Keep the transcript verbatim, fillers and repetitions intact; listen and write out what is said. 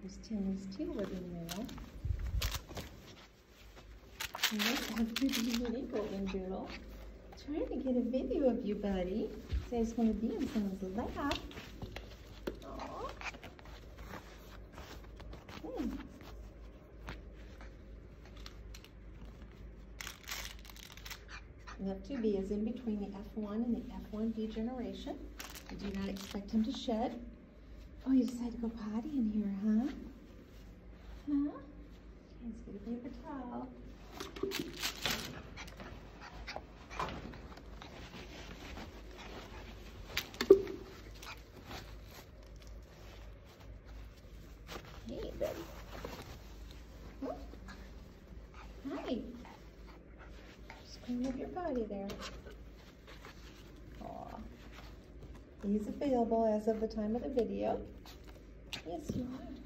There's Tinley's teal living there. And this is a mini golden doodle. Trying to get a video of you, buddy. So I just want to be in someone's lap. Aww. Hmm. And F two B is in between the F one and the F one B generation. I do not expect him to shed. Oh, you decided to go potty in here, huh? Huh? Okay, let's get a paper towel. Hey, buddy. Huh? Hi. Just clean up your potty there. Aw. He's available as of the time of the video. Yes, you are.